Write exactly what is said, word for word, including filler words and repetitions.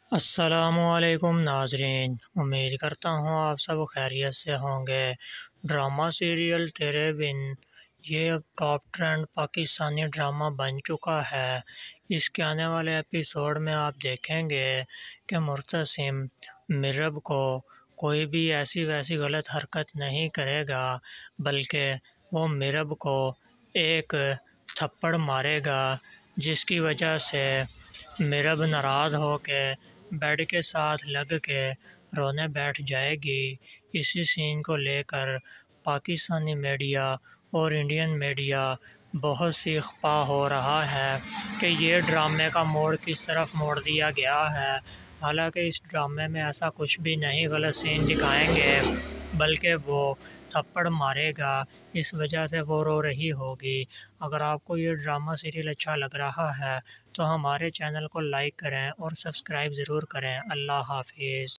السلام علیکم ناظرین، امید کرتا ہوں آپ سب خیریت سے ہوں گے۔ ڈرامہ سیریل تیرے بن یہ اب ٹاپ ٹرینڈ پاکستانی ڈرامہ بن چکا ہے۔ اس کے آنے والے ایپیسوڈ میں آپ دیکھیں گے کہ معتصم میرب کو کوئی بھی ایسی ویسی غلط حرکت نہیں کرے گا، بلکہ وہ میرب کو ایک تھپڑ مارے گا، جس کی وجہ سے میرب ناراض ہو کے بیڈ کے ساتھ لگ کے رونے بیٹھ جائے گی۔ اسی سین کو لے کر پاکستانی میڈیا اور انڈین میڈیا بہت سی افواہ ہو رہا ہے کہ یہ ڈرامے کا موڑ کس طرف موڑ دیا گیا ہے۔ حالانکہ اس ڈرامے میں ایسا کچھ بھی نہیں غلط سین دکھائیں گے، بلکہ وہ تھپڑ مارے گا، اس وجہ سے وہ رو رہی ہوگی۔ اگر آپ کو یہ ڈرامہ سیریل اچھا لگ رہا ہے تو ہمارے چینل کو لائک کریں اور سبسکرائب ضرور کریں۔ اللہ حافظ۔